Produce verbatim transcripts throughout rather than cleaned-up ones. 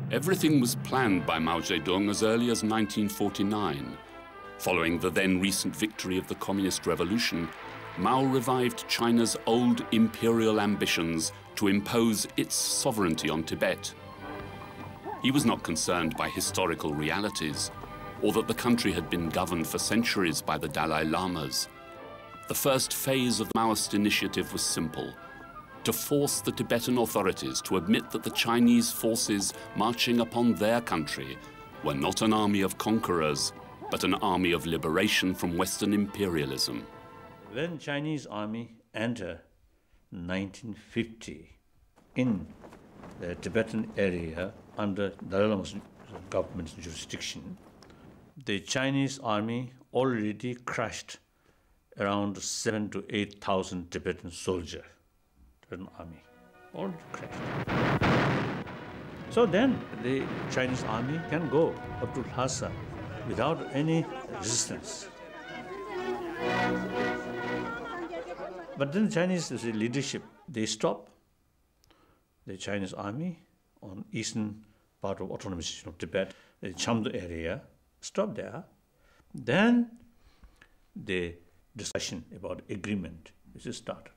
Everything was planned by Mao Zedong as early as nineteen forty-nine. Following the then recent victory of the Communist Revolution, Mao revived China's old imperial ambitions to impose its sovereignty on Tibet. He was not concerned by historical realities, or that the country had been governed for centuries by the Dalai Lamas. The first phase of the Maoist initiative was simple: to force the Tibetan authorities to admit that the Chinese forces marching upon their country were not an army of conquerors, but an army of liberation from Western imperialism. When Chinese army entered nineteen fifty in the Tibetan area under Dalai Lama's government's jurisdiction, the Chinese army already crushed around seven to eight thousand Tibetan soldiers. Tibetan army, all crashed. So then the Chinese army can go up to Lhasa without any resistance. But then the Chinese leadership, they stop the Chinese army on eastern part of autonomous region of Tibet, the Chamdo area, stop there. Then the discussion about agreement is started.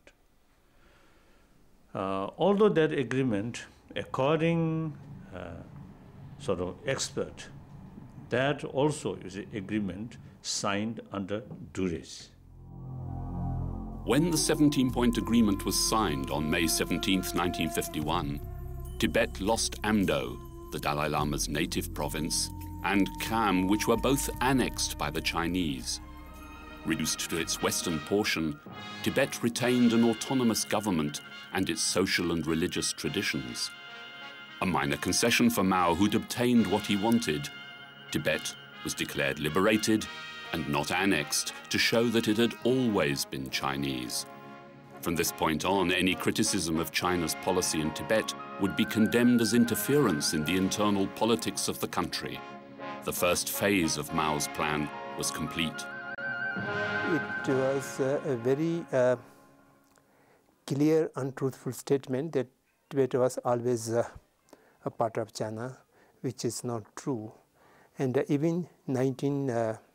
Uh, although that agreement, according uh, sort of expert, that also is an agreement signed under duress. When the seventeen-point agreement was signed on May seventeenth, nineteen fifty-one, Tibet lost Amdo, the Dalai Lama's native province, and Kham, which were both annexed by the Chinese. Reduced to its western portion, Tibet retained an autonomous government and its social and religious traditions. A minor concession for Mao, who'd obtained what he wanted. Tibet was declared liberated and not annexed to show that it had always been Chinese. From this point on, any criticism of China's policy in Tibet would be condemned as interference in the internal politics of the country. The first phase of Mao's plan was complete. It was uh, a very uh, clear, untruthful statement that Tibet was always uh, a part of China, which is not true. And uh, even nineteen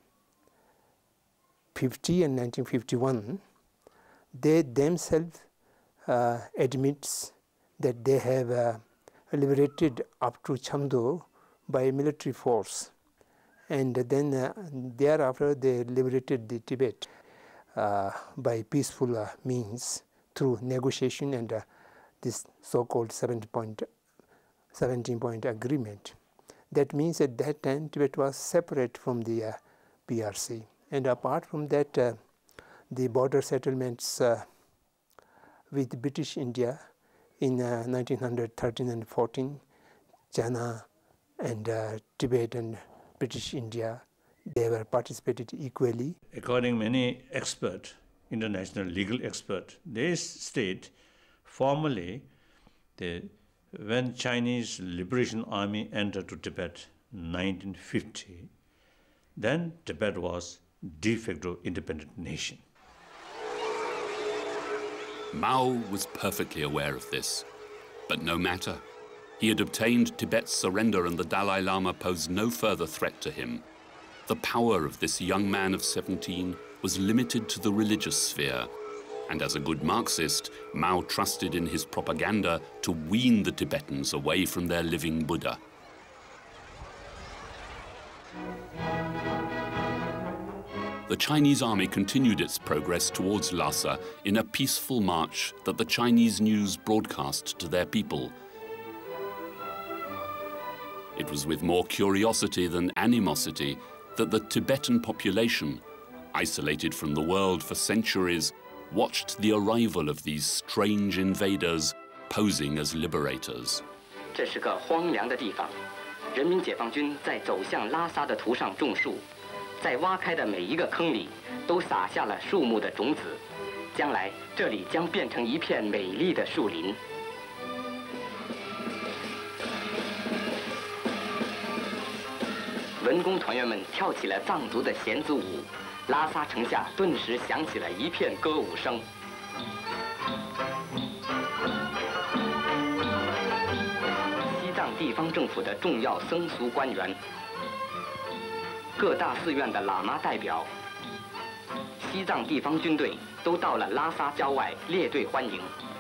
fifty and nineteen fifty-one, they themselves uh, admits that they have uh, liberated up to Chamdo by military force. And then uh, thereafter they liberated the Tibet uh, by peaceful uh, means through negotiation and uh, this so-called seventeen-point agreement. That means at that time Tibet was separate from the uh, P R C. And apart from that, uh, the border settlements uh, with British India in uh, nineteen thirteen and fourteen, China and uh, Tibet and British India, they were participated equally. According to many experts, international legal experts, they state formally that when Chinese Liberation Army entered to Tibet in nineteen fifty, then Tibet was de facto independent nation. Mao was perfectly aware of this, but no matter. He had obtained Tibet's surrender and the Dalai Lama posed no further threat to him. The power of this young man of seventeen was limited to the religious sphere, and as a good Marxist, Mao trusted in his propaganda to wean the Tibetans away from their living Buddha. The Chinese army continued its progress towards Lhasa in a peaceful march that the Chinese news broadcast to their people. It was with more curiosity than animosity that the Tibetan population, isolated from the world for centuries, watched the arrival of these strange invaders posing as liberators. 这是个荒凉的地方，人民解放军在走向拉萨的途上种树，在挖开的每一个坑里都撒下了树木的种子，将来这里将变成一片美丽的树林。 文工团员们跳起了藏族的弦子舞，拉萨城下顿时响起了一片歌舞声。西藏地方政府的重要僧俗官员、各大寺院的喇嘛代表、西藏地方军队都到了拉萨郊外列队欢迎。